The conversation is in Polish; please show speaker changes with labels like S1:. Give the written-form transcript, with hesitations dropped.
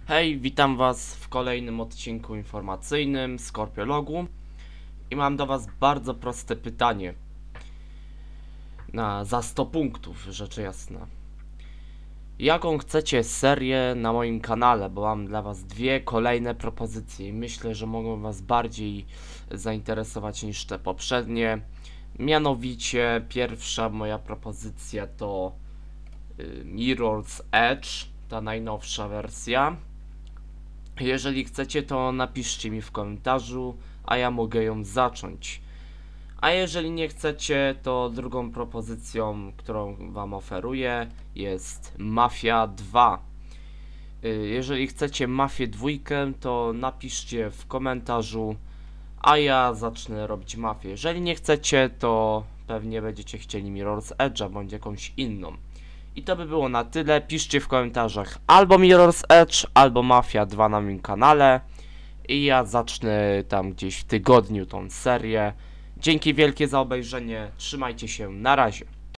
S1: Hej, witam was w kolejnym odcinku informacyjnym Skorpiologu i mam do was bardzo proste pytanie za 100 punktów, rzecz jasna. Jaką chcecie serię na moim kanale, bo mam dla was dwie kolejne propozycje i myślę, że mogą was bardziej zainteresować niż te poprzednie. Mianowicie pierwsza moja propozycja to Mirror's Edge, ta najnowsza wersja. Jeżeli chcecie, to napiszcie mi w komentarzu, a ja mogę ją zacząć. A jeżeli nie chcecie, to drugą propozycją, którą wam oferuję, jest Mafia 2. Jeżeli chcecie Mafię 2, to napiszcie w komentarzu, a ja zacznę robić Mafię. Jeżeli nie chcecie, to pewnie będziecie chcieli Mirror's Edge'a bądź jakąś inną. I to by było na tyle. Piszcie w komentarzach albo Mirror's Edge, albo Mafia 2 na moim kanale. I ja zacznę tam gdzieś w tygodniu tą serię. Dzięki wielkie za obejrzenie. Trzymajcie się. Na razie.